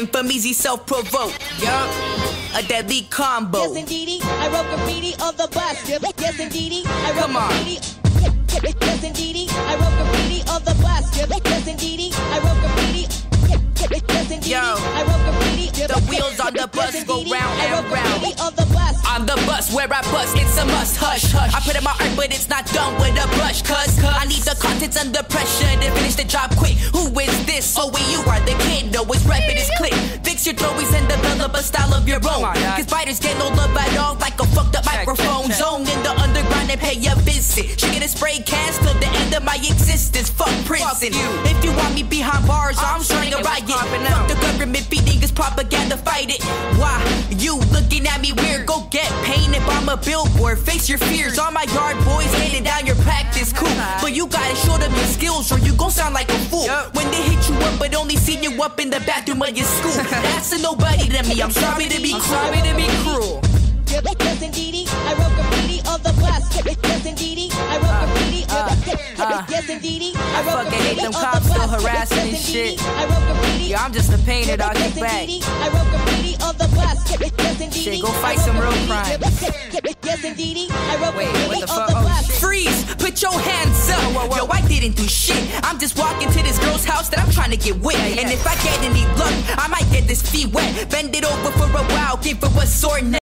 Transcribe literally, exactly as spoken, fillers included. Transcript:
Infamies, he self-provoked. Yup, a deadly combo. Yes, indeedy, I wrote graffiti on the bus. Yes, indeedy, I wrote Come on. graffiti. Yes, indeedy, I wrote graffiti on the bus. Yes, indeedy, I wrote graffiti. Yes, indeedy, Yo, I wrote graffiti. the wheels on the bus Yes, go indeedy, round I and wrote round. graffiti on the bus. On the bus where I bust, it's a must, hush, hush. I put in my art, but it's not done with a brush, cuz I need the contents under pressure to finish the job quick. Who is this? Oh, wait, you are the kid, no, it's rap, it is click. Fix your throwies and develop a style of your own. Cause fighters get no love at all, like a fucked up microphone. Zone in the underground and pay a visit. She get a spray cast till the end of my existence. Fuck prison. If you want me behind bars, I'm starting a riot. Fuck the government feeding us propaganda, fight it. Why? You looking at me weird, go get painted by my billboard. Face your fears. All my yard boys handing down your practice, cool. But you gotta show them your skills or you gon' sound like a fool. When they hit you up but only see you up in the bathroom of your school. That's a nobody to me, I'm sorry to be cruel. Sorry to be cruel. Yes, indeedy, I wrote graffiti on the bus. Yes, indeedy, I wrote graffiti. Yes, indeedy, I wrote fucking hate graffiti them on cops the still bus. harassing Yes, and shit. indeedy, I wrote graffiti. Yeah, I'm just a painter, dog, Yes, get back. indeedy, I wrote graffiti on the bus. Yes, indeedy, Shit, go I fight wrote some real graffiti. crimes. Yes, indeedy, I wrote Wait, graffiti what the on fuck? the Oh, bus. shit. Freeze! Put your hands up! Yo, I didn't do shit. I'm just walking to this girl's house that I'm trying to get with. And if I get any luck, I might get this feet wet. Bend it over for a while, give her a sore neck.